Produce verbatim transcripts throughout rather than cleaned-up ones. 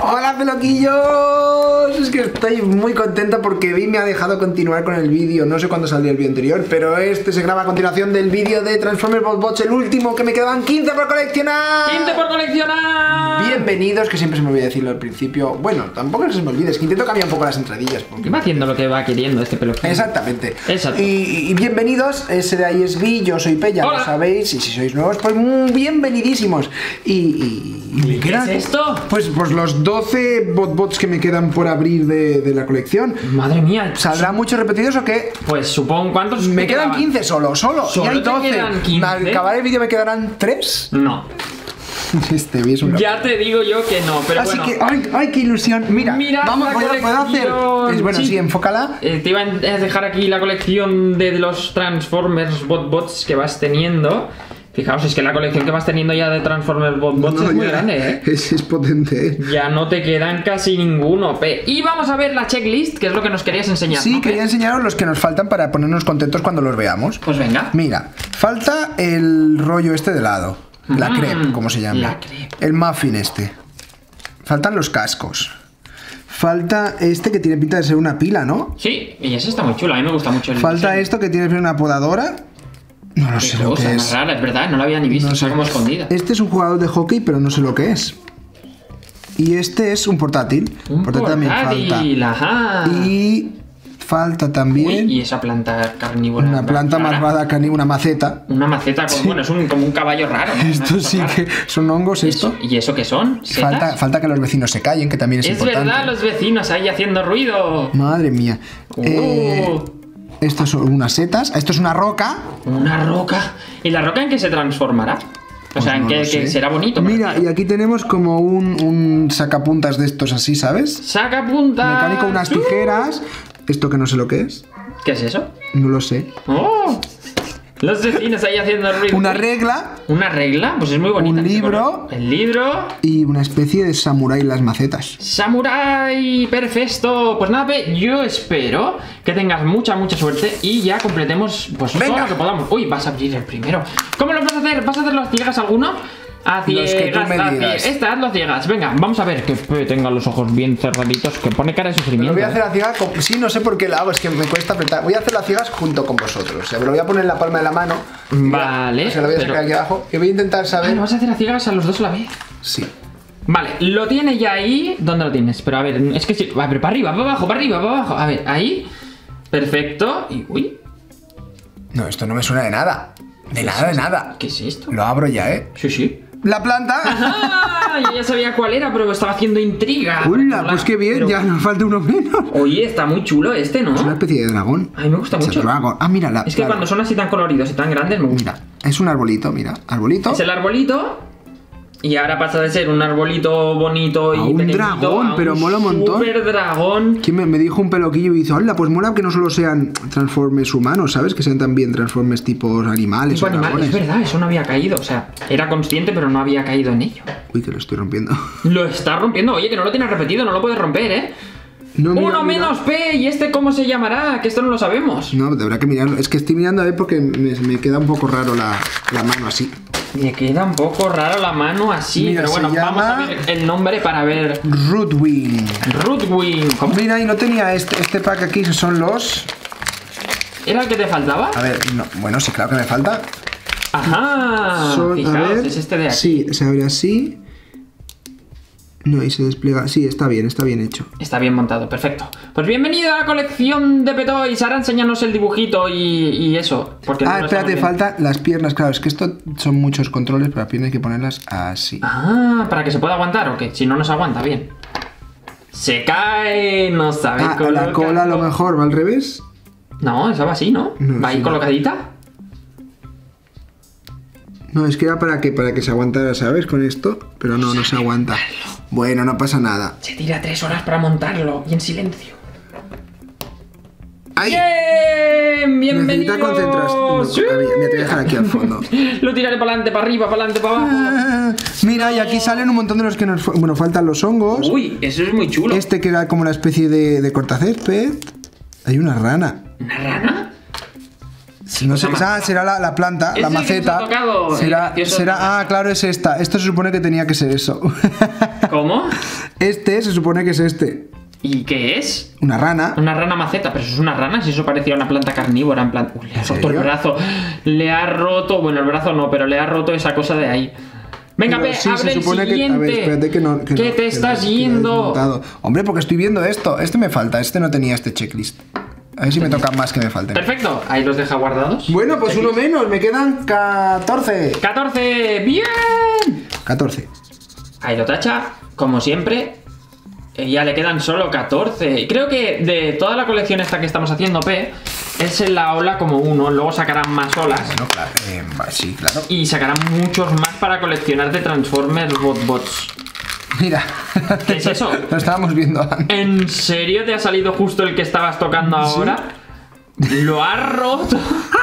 Hola peloquillos, es que estoy muy contento porque Vi me ha dejado continuar con el vídeo. No sé cuándo salió el vídeo anterior, pero este se graba a continuación del vídeo de Transformers BotBots, el último, que me quedaban quince por coleccionar. ¡quince por coleccionar! Bienvenidos, que siempre se me olvida decirlo al principio. Bueno, tampoco se me olvide, es que intento cambiar un poco las entradillas porque... va haciendo lo que va queriendo este peloquillo. Exactamente. Exacto. Y, y bienvenidos, ese de ahí es Vi, yo soy Pe, ya Hola. lo sabéis. Y si sois nuevos, pues mm, bienvenidísimos. Y, y, y me ¿Qué quedan... es esto? Pues, pues los doce BotBots que me quedan por abrir de, de la colección. Madre mía. ¿Saldrán muchos repetidos o qué? Pues supongo, ¿cuántos Me te quedan quedaban? quince solo, solo. ¿Solo y hay te doce. quedan quince? Al acabar el vídeo me quedarán tres. No. Este Vi es un... Ya te digo yo que no, pero Así bueno. que, ay, ay, qué ilusión. Mira, Mirad vamos, la ¿puedo, puedo hacer? colección. Es bueno, sí, Sí. enfócala. Eh, te iba a dejar aquí la colección de los Transformers BotBots que vas teniendo. Fijaos, es que la colección que vas teniendo ya de Transformers BotBots No, es muy ya, grande, ¿eh? Es, es potente, ¿eh? Ya no te quedan casi ninguno, Pe. Y vamos a ver la checklist, que es lo que nos querías enseñar, Sí, ¿no, Pe? quería enseñaros los que nos faltan para ponernos contentos cuando los veamos. Pues venga. Mira, falta el rollo este de lado. La Mm, crepe, como se llama. la crepe. El muffin este. Faltan los cascos. Falta este que tiene pinta de ser una pila, ¿no? Sí, y ese está muy chulo, a mí me gusta mucho el Falta diseño. esto que tiene una podadora. No lo Qué sé lo cosa que más es. rara, es verdad, no la había ni visto, No está sé. como escondida. Este es un jugador de hockey, pero no sé lo que es. Y este es un portátil. Un también portátil, ajá. falta. Y falta también Uy, y esa planta carnívora. una planta rara. malvada, cani, una maceta. Una maceta, con, bueno, es un, como un caballo raro, ¿no? Una Esto cosa sí rara. que son hongos, esto. ¿Y eso qué son? ¿Setas? Falta, falta que los vecinos se callen, que también es, Es importante. verdad, los vecinos ahí haciendo ruido. Madre mía. Uh. Eh, esto son unas setas. Esto es una roca. Una roca. ¿Y la roca en qué se transformará? O sea, Pues ¿en no qué, lo qué sé. será bonito? Mira, y aquí tenemos como un, un sacapuntas de estos así, ¿sabes? Saca punta. Mecánico, unas tijeras. Esto que no sé lo que es. ¿Qué es eso? No lo sé. ¡Oh! Los vecinos ahí haciendo ruido. Una regla ¿Una regla? Pues es muy bonita. Un libro. El libro. y una especie de samurái en las macetas. ¡Samurai! ¡Perfecto! Pues nada, Pe, yo espero que tengas mucha, mucha suerte y ya completemos pues todo Venga. lo que podamos. Uy, vas a abrir el primero. ¿Cómo lo vas a hacer? ¿Vas a hacer los ciegas alguno? A Los que tú ciegas, me a digas. ciegas. Esta, hazlo ciegas. Venga, vamos a ver que Pe tenga los ojos bien cerraditos, que pone cara de Lo sufrimiento. voy a ¿eh? hacer a ciegas. con- Sí, no sé por qué la hago, es que me cuesta apretar. Voy a hacer las ciegas junto con vosotros. O sea, me lo voy a poner en la palma de la mano. Vale, O sea, lo voy a pero- sacar aquí abajo. Y voy a intentar Ah, saber. ¿lo vas a hacer a ciegas a los dos a la vez? Sí. Vale, lo tiene ya ahí. ¿Dónde lo tienes? Pero a ver, es que sí. A ver, para arriba, para abajo, para arriba, para abajo. A ver, ahí. Perfecto. Y uy, No, esto no me suena de nada. De nada, de nada. ¿qué es esto? Lo abro ya, ¿eh? Sí, sí. La planta. ¡Ah! Yo ya sabía cuál era, pero estaba haciendo intriga. Hola, pues qué bien, Pero- ya nos falta uno menos. Oye, está muy chulo este, ¿no? Es una especie de dragón. A mí me gusta Es mucho. el dragón. Ah, mira, la, Es que la- cuando son así tan coloridos y tan grandes me gusta. Mira, es un arbolito, mira. Arbolito. Es el arbolito. Y ahora pasa de ser un arbolito bonito y A un pequeñito dragón, a un pero mola un montón. super dragón. ¿Quién me, me dijo un peloquillo y dice, hola, pues mola que no solo sean transformes humanos, ¿sabes? Que sean también transformes tipos animales Tipo o animal, dragones. es verdad, eso no había caído. O sea, era consciente, pero no había caído en ello. Uy, que lo estoy rompiendo. Lo está rompiendo. Oye, que no lo tienes repetido, no lo puedes romper, ¿eh? No, mira, Uno mira. menos P. ¿Y este cómo se llamará? Que esto no lo sabemos. No, deberá que mirarlo. Es que estoy mirando a ver porque me, me queda un poco raro la, la mano así. Me queda un poco raro la mano así. Mira, pero bueno, se vamos a llama- ver el nombre para ver. Rootwing. Rootwing. ¿Cómo? Mira, y no tenía este, este pack aquí, que son los... ¿Era el que te faltaba? A ver, no, bueno, sí, claro que me falta. Ajá. Son, a Fijaos, ver, es este de aquí. sí, se abre así. No, y se despliega. Sí, está bien, está bien hecho. Está bien montado, perfecto. Pues bienvenido a la colección de Petoys. Ahora enséñanos el dibujito y, y eso. Porque no Ah, lo espérate, estamos viendo. falta las piernas. Claro, es que esto son muchos controles, pero las piernas hay que ponerlas así. Ah, para que se pueda aguantar o qué. Si no nos aguanta, bien. Se cae, no sabe Ah, la cola a lo mejor va al revés. No, esa va así, ¿no? No, va ahí sí. colocadita. No, es que era para que, para que se aguantara, ¿sabes? Con esto, pero no, no se aguanta. Bueno, no pasa nada. Se tira tres horas para montarlo y en silencio. ¡Ay! ¡Bien! ¡Bienvenido! Necesita concentrarse. No, ¡Sí! a ver, me voy a dejar aquí al fondo. Lo tiraré para adelante, para arriba, para adelante, para abajo. Ah, mira, y aquí salen un montón de los que nos... fa- Bueno, faltan los hongos. Uy, eso es muy chulo. Este que era como una especie de, de cortacésped. Hay una rana. ¿Una rana? No sé, cosa ah, será la, la planta, Es la el que nos maceta. ha tocado, el Será, gracioso. será, ah, claro, es esta. Esto se supone que tenía que ser eso. ¿Cómo? Este se supone que es este. ¿Y qué es? Una rana. Una rana maceta, pero eso es una rana, si eso parecía una planta carnívora, en plan... Uy, le ha roto el serio? brazo. Le ha roto... Bueno, el brazo no, pero le ha roto esa cosa de ahí. Venga, Pero Pe, sí, abre se el supone que- a siguiente. ver, espérate que no- que ¿Qué no- te que estás no- que lo he yendo? desmontado. Hombre, porque estoy viendo esto. Este me falta, este no tenía este checklist. A ver si me toca más que me falten. Perfecto, ahí los deja guardados. Bueno, pues uno menos, me quedan catorce. catorce, bien. catorce. Ahí lo tacha, como siempre. Eh, ya le quedan solo catorce. Creo que de toda la colección esta que estamos haciendo, P, es la ola como uno. Luego sacarán más olas. Bueno, claro, eh, va, sí, claro. Y sacarán muchos más para coleccionar de Transformers BotBots. Mira. ¿Qué es eso? Lo estábamos viendo antes. ¿En serio te ha salido justo el que estabas tocando ahora? ¡Lo ha roto!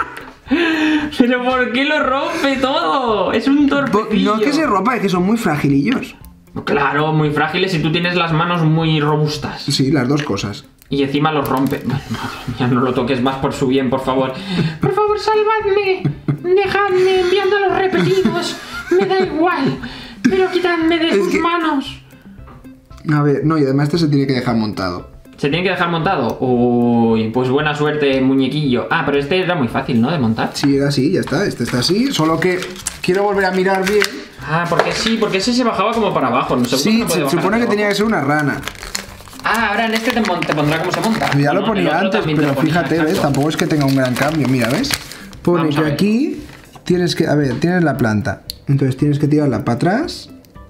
¿Pero por qué lo rompe todo? Es un torpedillo. No es que se rompa, es que son muy fragilillos. Claro, muy frágiles y tú tienes las manos muy robustas. Sí, las dos cosas. Y encima los rompe. Madre mía, no lo toques más por su bien, por favor. Por favor, salvadme. Dejadme enviando los repetidos. Me da igual. Pero quitadme de Es sus que- manos. A ver, no, y además este se tiene que dejar montado. ¿Se tiene que dejar montado? Uy, pues buena suerte, muñequillo. Ah, pero este era muy fácil, ¿no? De montar. Sí, era así, ya está, este está así. Solo que quiero volver a mirar bien. Ah, porque sí, porque ese se bajaba como para abajo. No sé Sí, se supone que tenía que ser una rana. Ah, ahora en este te, mon- te pondrá cómo se monta. Ya No, lo no, el ponía otro antes, también te pero lo ponía, fíjate, ¿ves? exacto. Tampoco es que tenga un gran cambio. Mira, ¿ves? Pone Vamos a que ver. aquí tienes que... A ver, tienes la planta. Entonces tienes que tirarla para atrás.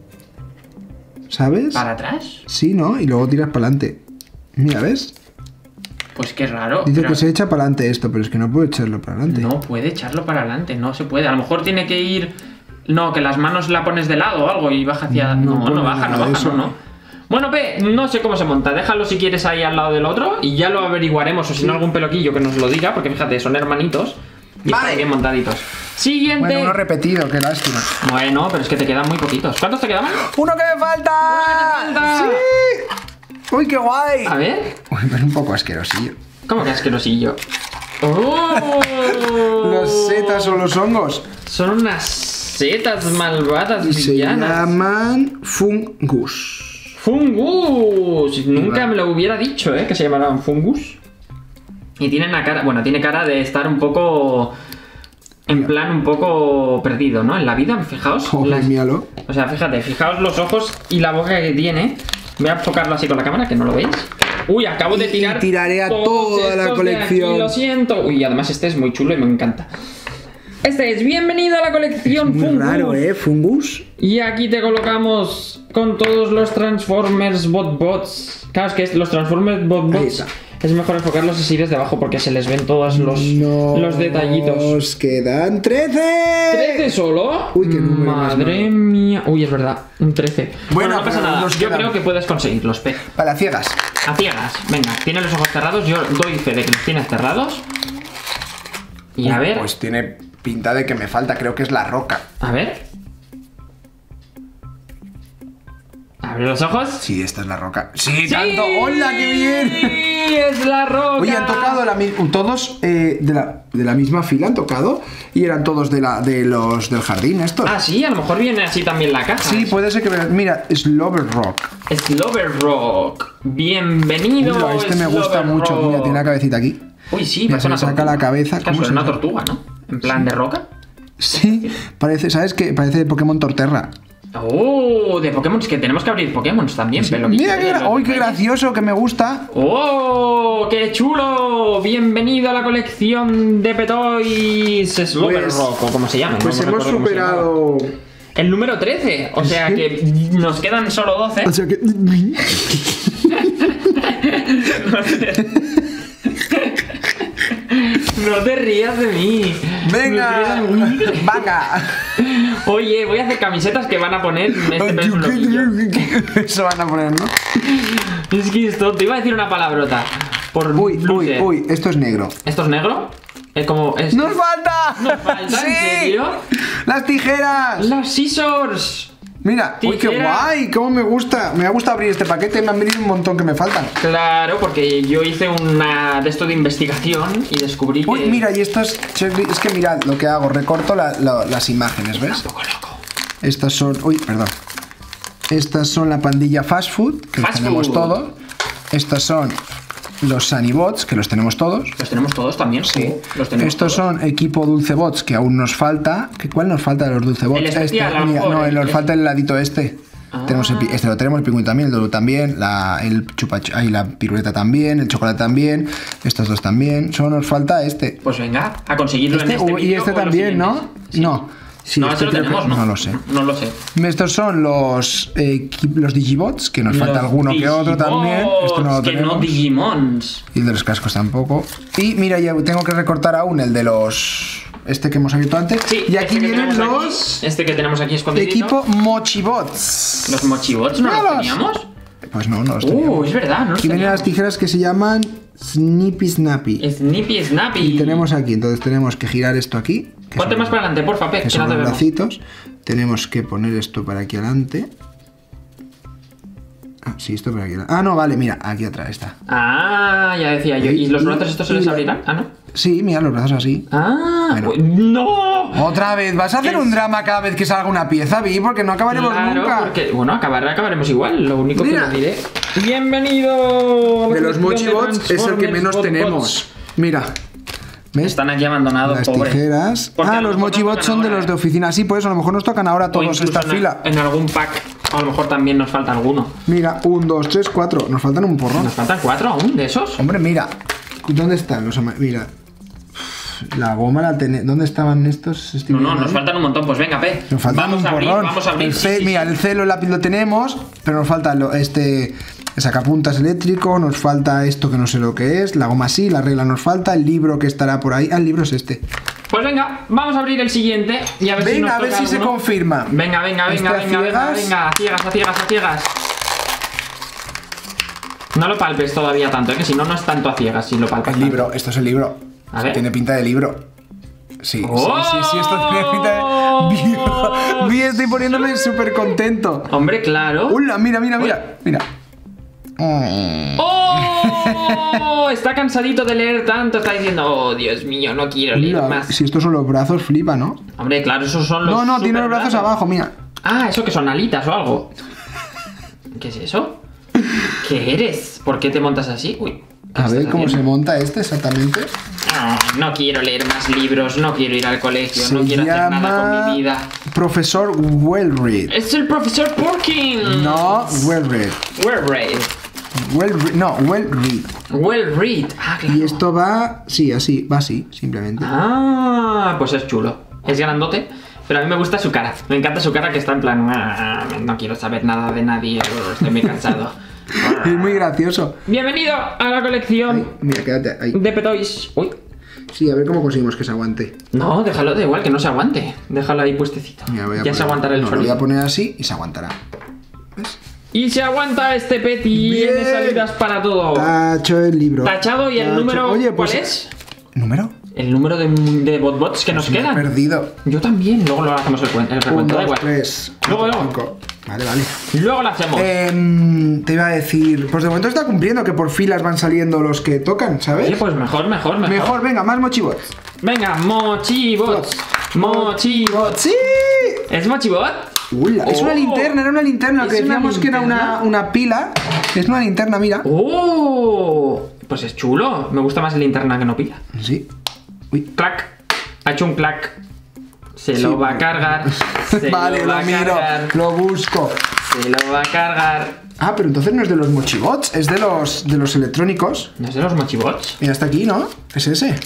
¿Sabes? ¿Para atrás? Sí, ¿no? Y luego tiras para adelante. Mira, ¿ves? Pues qué raro. Dice pero que se echa para adelante esto, pero es que no puedo echarlo para adelante. No puede echarlo para adelante, no se puede. A lo mejor tiene que ir... No, que las manos la pones de lado o algo y baja hacia... No No, no, pone baja, no nada de baja, eso. no, no. Bueno, P, no sé cómo se monta. Déjalo si quieres ahí al lado del otro y ya lo averiguaremos. O si no, algún peloquillo que nos lo diga, porque fíjate, son hermanitos. Y Vale. están bien montaditos. Siguiente. Bueno, uno repetido, qué lástima. Bueno, pero es que te quedan muy poquitos. ¿Cuántos te quedaban? ¡Uno que me falta! ¡Uno que te falta! ¡Sí! ¡Uy, qué guay! A ver. Uy, pero un poco asquerosillo. ¿Cómo que asquerosillo? ¡Oh! Los setas o los hongos. Son unas setas malvadas Y se villanas. llaman fungus. Fungus. Nunca me lo hubiera dicho, ¿eh? Que se llamaran fungus. Y tienen la cara... Bueno, tiene cara de estar un poco... En plan un poco perdido, ¿no? En la vida, fijaos. Joder, las- míralo. O sea, fíjate, fijaos los ojos y la boca que tiene. Voy a enfocarlo así con la cámara, que no lo veis. Uy, acabo de Y tirar. tiraré a todos toda la estos de colección. aquí, lo siento. Uy, además este es muy chulo y me encanta. Este es bienvenido a la colección Muy Fungus. raro, ¿eh? Fungus. Y aquí te colocamos con todos los Transformers BotBots. Claro, es que es- los Transformers Ahí BotBots está. es mejor enfocarlos así desde abajo porque se les ven todos los, Nos los detallitos. quedan trece. ¿trece solo? Uy, qué número más Madre malo. mía. Uy, es verdad, un trece. Bueno, no pasa pero nada. nos Yo quedan. creo que puedes conseguirlos, P. Vale, a ciegas. A ciegas. Venga, tiene los ojos cerrados. Yo doy fe de que los tienes cerrados. Y a ver. Pues tiene pinta de que me falta, creo que es la roca. A ver. Abre los ojos. Sí, esta es la roca. Sí, ¡Sí! tanto. ¡Hola, qué bien! ¡Sí! ¡Es la roca! Oye, han tocado la mi- todos eh, de, la, de la misma fila, han tocado. Y eran todos de, la, de los del jardín, estos. Ah, sí, a lo mejor viene así también la caja. Sí, puede ser que... Mira, Slover Rock. Slover Rock. Bienvenido. Mira, este me gusta Slover mucho. Rock. Mira, tiene la cabecita aquí. Uy, sí, Mira, parece se una le saca tortuga. la cabeza. Caso, ¿Cómo es se una llama? tortuga, ¿no? En plan de roca. Sí, parece, ¿sabes qué? Parece de Pokémon Torterra. Oh, de Pokémon, que tenemos que abrir Pokémon también, pero Mira, qué, gra- ¡Uy, qué gracioso! Que me gusta. ¡Oh! ¡Qué chulo! Bienvenido a la colección de Petoys Slover Pues- Rock, o como se llama. Pues no me hemos recuerdo cómo se llama. superado... El número trece, o sea Sí. que nos quedan solo doce. O sea que... No te rías de mí. ¡Venga! Me río de mí. ¡Venga! Oye, voy a hacer camisetas que van a poner este personaje. Eso van a poner, ¿no? Es que esto, te iba a decir una palabrota. Por Uy, uy, Blucher. uy, esto es negro. ¿Esto es negro? Es como... Es, ¡Nos falta! ¿Nos falta? ¡Sí! ¿En serio? ¡Las tijeras! ¡Las scissors! Mira, uy, qué Tijera. guay, cómo me gusta. Me ha gustado abrir este paquete, me han venido un montón que me faltan. Claro, porque yo hice una de esto de investigación y descubrí que... Uy, mira, y esto es... Es que mirad lo que hago, recorto la- la- las imágenes, ¿ves? Un poco loco. Estas son... Uy, perdón. Estas son la pandilla Fast Food, que Fast los tenemos food. todos. Estos son los Sunnybots, que los tenemos todos. Los tenemos todos también. Sí. Oh, los tenemos Estos todos. son equipo Dulcebots, que aún nos falta. ¿Qué, ¿Cuál nos falta de los Dulcebots? El especial, este, a lo mira, mejor, no, el- nos el- falta el ladito este. Ah. Tenemos el pi- este lo tenemos, el pingüino también, el Dolu también, la, el chupa, ahí la piruleta también, el chocolate también, estos dos también. Solo nos falta este. Pues venga, a conseguirlo Este, en este uh, y vídeo este o en los también, ¿no? siguientes. Sí. No. Sí, no, este este lo creo que- tenemos, ¿no? no lo sé. No lo sé. Estos son los, eh, equi- los Digibots, que nos falta Los alguno que otro también. Esto no lo Digibots, que tenemos. no Digimons. Y el de los cascos tampoco. Y mira, ya tengo que recortar aún el de los... Este que hemos abierto antes. Sí, y aquí este que vienen tenemos aquí, los... este que tenemos aquí escondido. Equipo Mochibots. Los Mochibots no los Míralos. teníamos. Pues no, no los Uh, teníamos. es verdad, no los Aquí vienen las teníamos. tijeras que se llaman Snippy Snappy. Snippy Snappy. Y tenemos aquí, entonces tenemos que girar esto aquí. que Ponte son- más para adelante, porfa, Pep, que que no son te los vemos. bracitos. Tenemos que poner esto para aquí adelante. Ah, sí, esto para aquí adelante. Ah, no, vale, mira, aquí atrás está. Ah, ya decía yo. ¿Y los Y- brazos estos se les y- abrirán? Ah, no. Sí, mira, los brazos así. Ah, Bueno. pues- no. Otra vez, ¿vas a hacer Es- un drama cada vez que salga una pieza, Vi? Porque no acabaremos Claro, nunca. porque, bueno, acabar, acabaremos igual. Lo único Mira. que les diré. Bienvenido. a la De los colección de Mochibots es el que Transformers menos Bot tenemos. Bots. Mira. ¿Ves? Están aquí abandonados, Las pobres. tijeras. Porque a Ah, lo los mejor Mochibots tocan son de ahora, los de ¿eh? oficina. Sí, por eso a lo mejor nos tocan ahora O todos incluso esta en, fila. en algún pack. A lo mejor también nos falta alguno. Mira, un, dos, tres, cuatro. Nos faltan un porrón. ¿Nos faltan cuatro aún de esos? Hombre, mira. ¿Dónde están los ama- Mira. La goma la tenemos. ¿Dónde estaban estos? Estoy No, no, viendo nos ahí. faltan un montón. Pues venga, P. Nos faltan Vamos un a abrir, porrón. vamos a abrir. El sí, ce- sí, mira, sí. el celo, el lápiz lo tenemos, pero nos falta lo- este el sacapuntas eléctrico, nos falta esto que no sé lo que es, la goma sí, la regla nos falta, el libro que estará por ahí. Ah, el libro es este. Pues venga, vamos a abrir el siguiente y a ver si nos Venga, a ver toca si se alguno. confirma. Venga, venga, Este venga, a venga, venga, ciegas. venga, a ciegas, a ciegas, a ciegas. No lo palpes todavía tanto, ¿eh? Que si no, no es tanto a ciegas si lo palpas. El libro, esto es el libro. A ver. Tiene pinta de libro. Sí, sí, ¡Oh! sí, sí, esto tiene pinta de. Vi, estoy poniéndome súper contento. Hombre, claro. Hola, mira, mira, mira. Mira. Mm. ¡Oh! Está cansadito de leer tanto, está diciendo, oh, Dios mío, no quiero leer Hola, más. si estos son los brazos, flipa, ¿no? Hombre, claro, esos son los. No, no, tiene los superbrazos. brazos abajo, mira. Ah, eso que son alitas o algo. ¿Qué es eso? ¿Qué eres? ¿Por qué te montas así? Uy. ¿qué A ver estás cómo se haciendo? monta este exactamente. Ah, no quiero leer más libros, no quiero ir al colegio, Se no quiero hacer nada llama con mi vida. Profesor Wellread. Es el profesor Porkins. No, Wellread. Well read. Well, no, Wellread. Well read. Ah, claro. Y esto va, sí, así, va así, simplemente. Ah, pues es chulo. Es grandote, pero a mí me gusta su cara. Me encanta su cara que está en plan, "Ah, no quiero saber nada de nadie, estoy muy cansado". Es muy gracioso. Bienvenido a la colección Ay, mira, quédate ahí. de Petoys. Uy. Sí, a ver cómo conseguimos que se aguante. No, déjalo, da igual, que no se aguante. Déjalo ahí puestecito. Mira, voy a Ya poner- se aguantará el no, lo voy sonido. a poner así y se aguantará. ¿Ves? Y se aguanta este pet y Bien. tiene salidas para todo. Tacho el libro. Tachado, y el Tacho. número, Oye, pues, ¿cuál es? ¿Número? El número de, de botbots que nos Me he quedan. perdido. Yo también, luego lo hacemos el, cuen- el Un, recuento, da dos, igual. tres, Luego, cuatro, luego. cinco. Vale, vale. Luego lo hacemos. Em, te iba a decir, pues de momento está cumpliendo que por filas van saliendo los que tocan, ¿sabes? Oye, pues mejor, mejor, mejor. Mejor, venga, más mochibots. Venga, mochibots. Mochibots. ¡Sí! ¿Es mochibot? Ula, es Oh. una linterna, era una linterna. Lo que ¿Es una decíamos que era una, linterna? una pila. Es una linterna, mira. ¡Oh! Pues es chulo. Me gusta más el linterna que no pila. Sí. Uy. Clac. Ha hecho un clac. Se Sí. lo va a cargar. Se Vale, lo lo, va a miro, cargar. lo busco. Se lo va a cargar. Ah, pero entonces no es de los mochibots, es de los de los electrónicos. ¿No es de los mochibots? Mira, está aquí, ¿no? Es ese.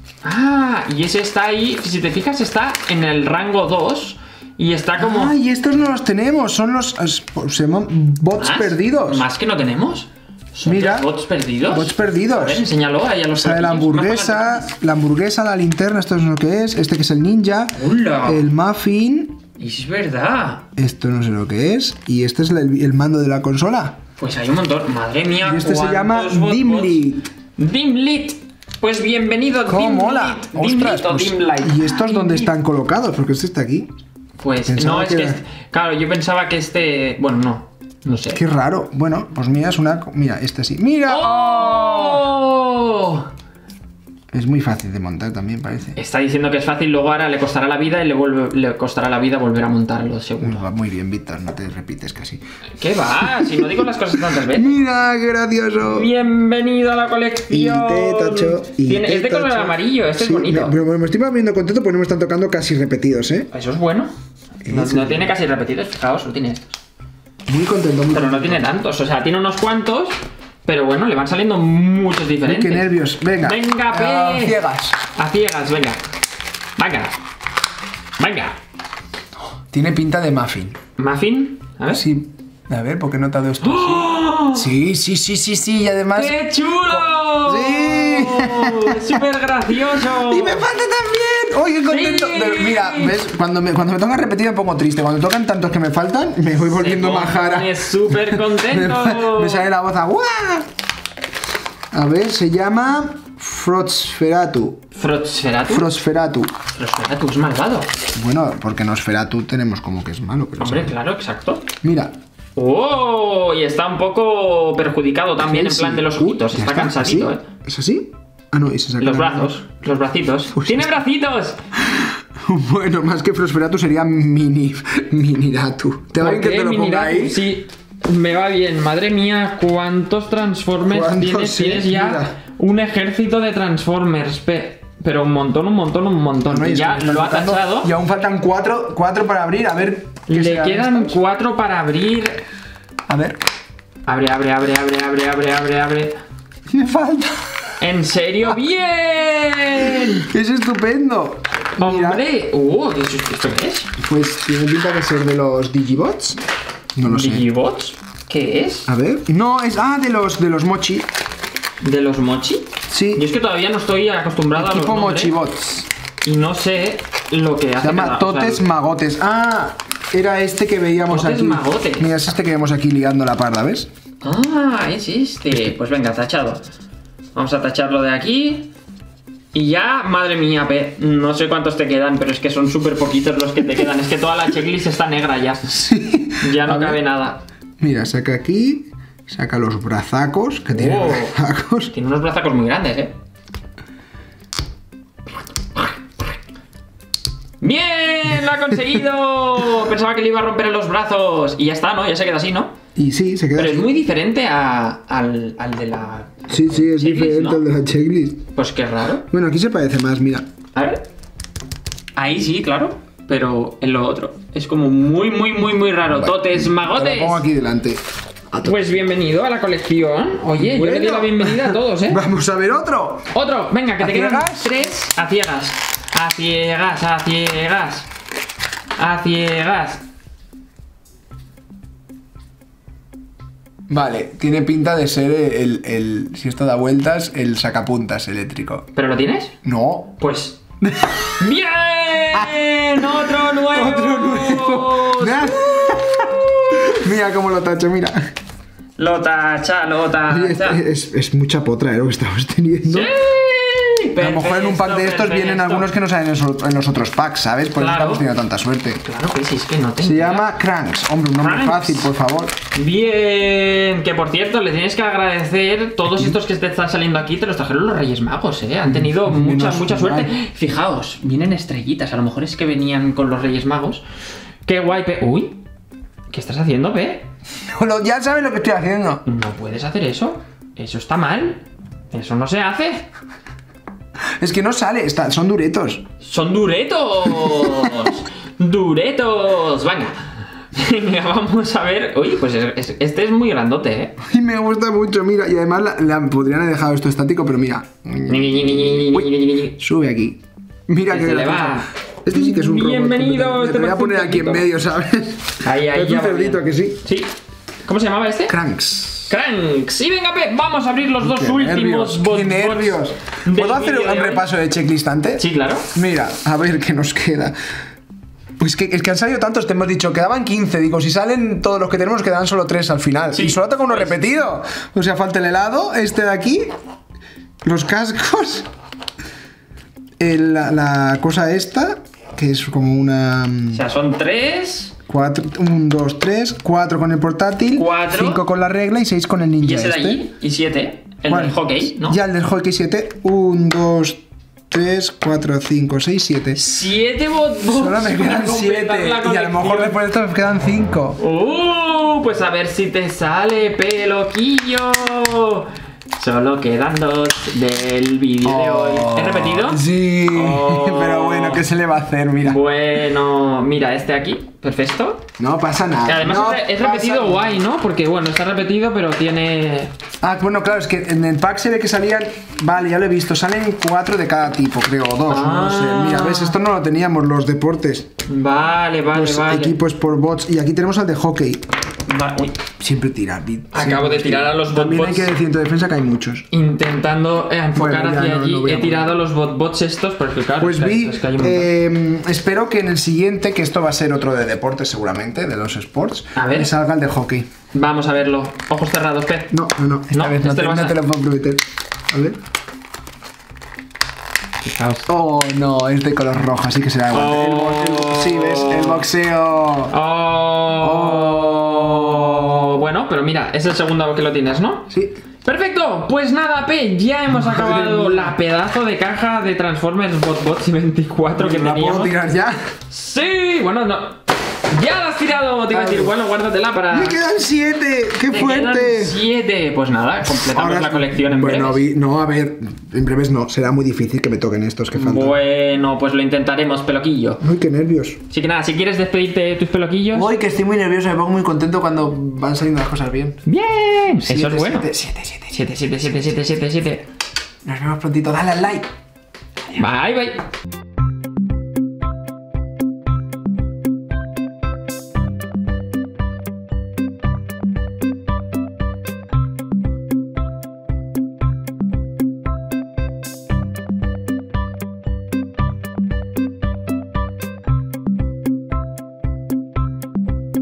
Ah, y ese está ahí. Si te fijas, está en el rango dos. Y está como. Ah, y estos no los tenemos, son los. es- se llaman bots ¿Más? perdidos. ¿Más que no tenemos? ¿Son Mira. los bots perdidos? Bots perdidos. A ver, enséñalo ahí a los Esta de la platillos. hamburguesa, la hamburguesa, la linterna, esto es lo que es. Este que es el ninja. ¡Hola! El muffin. Es verdad. Esto no sé lo que es. Y este es el, el mando de la consola. Pues hay un montón. Madre mía. Y este se ¿cuántos llama botbots? Dimlit. Dimlit. Pues bienvenido, ¿Cómo Dimlit. mola? Dimlit Ostras, o pues, Dimlight. ¿y estos dónde Dimlit. están colocados? Porque este está aquí. Pues Pensaba no, es que que. era- este- claro, yo pensaba que este. Bueno, no. No sé. Qué raro. Bueno, pues mira, es una. Mira, este sí. ¡Mira! ¡Oh! Es muy fácil de montar también, parece. Está diciendo que es fácil, luego ahora le costará la vida y le, vuelve, le costará la vida volver a montarlo, seguro. Va muy bien, Víctor, no te repites casi. ¿Qué va? Si no digo las cosas tantas veces. Mira, qué gracioso. Bienvenido a la colección. Y te tacho. Y Tiene, te es de color tacho. amarillo, este Sí, es bonito. Me, pero me estoy viendo contento porque no me están tocando casi repetidos, ¿eh? Eso es bueno. No, no tiene casi repetidos, fijaos, solo tiene estos. Muy contento, muy Pero contento. no tiene tantos, o sea, tiene unos cuantos, pero bueno, le van saliendo muchos Uy, diferentes. qué nervios. Venga. Venga, pe. A ciegas. A ciegas, venga. Venga. Venga. Tiene pinta de muffin. ¿Muffin? A ver. Sí. A ver, ¿por qué he notado esto? ¡Oh! Sí, sí, sí, sí, sí. Y además... ¡Qué chulo! ¡Sí! ¡Es súper gracioso! ¡Y me falta también! ¡Oye, qué contento! Sí. De- mira, ¿ves? Cuando me, cuando me tocan repetir me pongo triste. Cuando tocan tantos que me faltan, me voy volviendo majara. ¡Es súper Me, contento! me sale la voz a... ¡Guau! A ver, se llama... Frosferatu. ¿Frosferatu? Frosferatu. Frosferatu es malvado. Bueno, porque Nosferatu tenemos como que es malo, pero... Hombre, sí. claro, exacto. Mira. ¡Oh! Y está un poco perjudicado también en Sí, plan de los uh, ojitos. ya Está cansadito, ¿Así? ¿eh? ¿Es así? Ah, no, y se saca Los la- brazos, los bracitos. ¡Tiene bracitos! Bueno, más que Frosferatu sería Mini... Miniratu. ¿Te va bien que ¿Por te qué, lo ponga Miniratu? ahí? Sí, me va bien. Madre mía, ¿cuántos Transformers ¿Cuántos? tienes? Sí, Tienes ya mira. un ejército de Transformers. pe- Pero un montón, un montón, un montón. No, y Y es ya que me lo ha están faltando- tachado. Y aún faltan cuatro, cuatro para abrir, a ver... qué Le serán quedan estos. cuatro para abrir. A ver... Abre, abre, abre, abre, abre, abre, abre, abre. Me falta... ¿En serio? ¡Bien! Es estupendo. Mira, ¡Hombre! ¡Uh! ¿Esto esto qué es? pues tiene pinta de ser de los Digibots. No lo sé. ¿Digibots? ¿Qué es? A ver. No, es... Ah, de los, de los Mochi. ¿De los Mochi? Sí. Yo es que todavía no estoy acostumbrado a los Tipo nombres Mochibots. y no sé lo que hace Se llama cada- Totes o sea, Magotes. Ah, era este que veíamos Totes aquí. Magotes. Mira, es este que vemos aquí liando la parda, ¿ves? Ah, es este. Pues venga, tachado. Vamos a tacharlo de aquí. Y ya, madre mía, pe, no sé cuántos te quedan, pero es que son súper poquitos los que te quedan. Es que toda la checklist está negra ya. Sí. Ya no A ver. cabe nada. Mira, saca aquí. Saca los brazacos, que tiene Oh. brazacos. Tiene unos brazacos muy grandes, eh. ¡Bien! ¡Lo ha conseguido! Pensaba que le iba a romper en los brazos. Y ya está, ¿no? Ya se queda así, ¿no? Y sí, se queda Pero es así. muy diferente a- al, al de la... Sí, sí, es checklist, diferente ¿no? al de la checklist. Pues qué raro. Bueno, aquí se parece más, mira. A ver. Ahí sí, claro. Pero en lo otro. Es como muy, muy, muy, muy raro. Bueno, Totes, Te magotes. lo pongo aquí delante. A to- Pues bienvenido a la colección. Oye, yo le di Bueno. la bienvenida a todos, ¿eh? Vamos a ver otro. Otro, venga, que ¿A te quedan ciegas? tres a ciegas. A ciegas, a ciegas. A ciegas. Vale, tiene pinta de ser el, el- si esto da vueltas, el sacapuntas eléctrico. ¿Pero lo tienes? No. Pues. ¡Bien! ¡Otro nuevo! Otro nuevo. Mira cómo lo tacho, mira. Lo tacha, lo Oye, tacha. es, es- es mucha potra, ¿eh? Lo que estamos teniendo. ¡Sí! A lo mejor en un pack de estos Perfecto, vienen perfecto. algunos que no salen en los, en los otros packs, ¿sabes? Por eso Claro. estamos teniendo tanta suerte. Claro que sí, es que no te Se enteras. llama Cranks. Hombre, un nombre Cranks. fácil, por favor. Bien, que por cierto, le tienes que agradecer todos estos que te están saliendo aquí, te los trajeron los Reyes Magos, ¿eh? Han tenido mucha, Menos mucha mal. suerte. Fijaos, vienen estrellitas, a lo mejor es que venían con los Reyes Magos. Qué guay, Pe. Uy, ¿qué estás haciendo, Pe? Lo- Ya sabes lo que estoy haciendo. No puedes hacer eso, eso está mal, eso no se hace. Es que no sale, está- son duretos. ¡Son duretos! ¡Duretos! Venga. Venga, vamos a ver. Uy, pues es- es- este es muy grandote, ¿eh? Y me gusta mucho, mira. Y además la, la- podrían haber dejado esto estático, pero mira. Sube aquí. Mira Que que se le va. Este sí que es un robot. Bienvenido, completamente. este Te voy a parece un poner aquí en cerdito. medio, ¿sabes? Ahí, ahí, Es ya un va cerdito, bien. que sí. Sí. ¿Cómo se llamaba este? Cranks. Cranks. Y venga, Pe, vamos a abrir los dos Qué últimos nervios, bots. qué nervios. del ¿Puedo hacer vídeo un de hoy? repaso de checklist antes? Sí, claro. Mira, a ver qué nos queda. Pues que, es que han salido tantos, te hemos dicho, quedaban quince. Digo, si salen todos los que tenemos, quedan solo tres al final. Sí, y solo toca uno pues. repetido. O sea, falta el helado, este de aquí, los cascos, el- la, la cosa esta, que es como una... O sea, son tres. Cuatro, un, dos, tres, cuatro con el portátil, Cuatro. cinco con la regla y seis con el Y ninja ese de este. allí. Y siete. El ¿Cuál? del hockey, ¿no? Ya, el del hockey siete. uno, dos, tres, cuatro, cinco, seis, siete. Siete botbots. Solo me quedan siete. Y a lo mejor después de esto me quedan cinco. Uh, pues a ver si te sale, Peloquillo. Solo quedan dos del vídeo de hoy. ¿He repetido? Sí, Oh. pero bueno, ¿qué se le va a hacer? Mira. Bueno, mira, este aquí, perfecto. No pasa nada. Que además no es, es pasa repetido nada. guay, ¿no? Porque bueno, está repetido, pero tiene... Ah, bueno, claro, es que en el pack se ve que salían. Vale, ya lo he visto. Salen cuatro de cada tipo, creo, o dos, Ah. no sé. Mira, ves, esto no lo teníamos, los deportes. Vale, vale, Pues vale. equipos por bots. Y aquí tenemos al de hockey. Va- uy, Siempre tirar. vi- Acabo siempre de tirar a los También hay botbots. que decir en tu defensa que hay muchos. intentando eh, enfocar Bueno, ya hacia no- allí. no voy a He tirado los botbots estos, porque claro, Pues es que- vi, es que hay un montón. eh, espero que en el siguiente, que esto va a ser otro de deportes seguramente, de los sports, A ver. me salga el de hockey. Vamos a verlo. Ojos cerrados, Pez. No, no, no, esta No, vez no, este te, lo vas no a- te lo puedo prometer. A ver. Fijaos. Oh, no, es de color rojo, así que será igual. Oh. El bo- el bo- sí, ves, el boxeo. Oh. Bueno, pero mira, es el segundo que lo tienes, ¿no? Sí. Perfecto, pues nada, P, ya hemos Madre acabado mía. la pedazo de caja de Transformers Botbots veinticuatro que ¿La puedo teníamos. tirar ya? Sí, bueno, no. Ya la has tirado, te iba a decir, bueno, guárdatela para. ¡Me quedan siete! ¡Qué Te fuerte! quedan siete. Pues nada, completamos la colección en Bueno, breves. vi- no, a ver, en breves no, será muy difícil que me toquen estos que faltan. Bueno, pues lo intentaremos, Peloquillo. Uy, qué nervios. Así que nada, si quieres despedirte de tus peloquillos. Uy, que estoy muy nervioso, me pongo muy contento cuando van saliendo las cosas bien. Bien, eso Siete, es bueno. siete, siete, siete. siete, siete, siete, siete, siete, siete. Nos vemos prontito, dale al like. Bye, bye.